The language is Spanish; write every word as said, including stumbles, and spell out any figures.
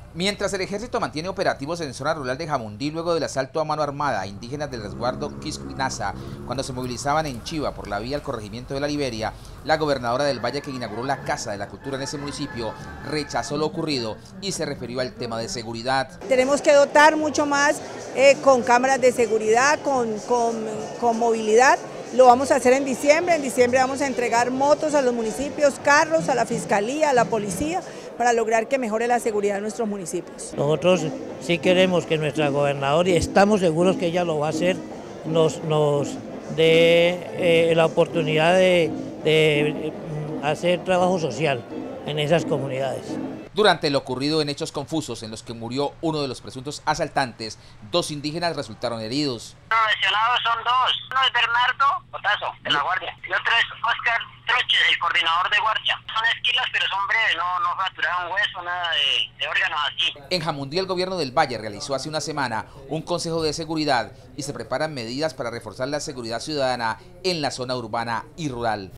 Mientras el ejército mantiene operativos en zona rural de Jamundí luego del asalto a mano armada a indígenas del resguardo Quisquinasa cuando se movilizaban en Chiva por la vía al corregimiento de la Liberia, la gobernadora del Valle, que inauguró la Casa de la Cultura en ese municipio, rechazó lo ocurrido y se refirió al tema de seguridad. Tenemos que dotar mucho más eh, con cámaras de seguridad, con, con, con movilidad. Lo vamos a hacer en diciembre. En diciembre vamos a entregar motos a los municipios, carros a la fiscalía, a la policía, para lograr que mejore la seguridad de nuestros municipios. Nosotros sí queremos que nuestra gobernadora, y estamos seguros que ella lo va a hacer, nos, nos dé eh, la oportunidad de, de hacer trabajo social en esas comunidades. Durante lo ocurrido en hechos confusos en los que murió uno de los presuntos asaltantes, dos indígenas resultaron heridos. Los lesionados son dos, uno es Bernardo Potazo, de la Guardia, y otro es Oscar Troches, el coordinador de Guardia. Son esquilas, pero son breves, no, no fracturaron hueso, nada de, de órganos así. En Jamundí, el gobierno del Valle realizó hace una semana un consejo de seguridad y se preparan medidas para reforzar la seguridad ciudadana en la zona urbana y rural.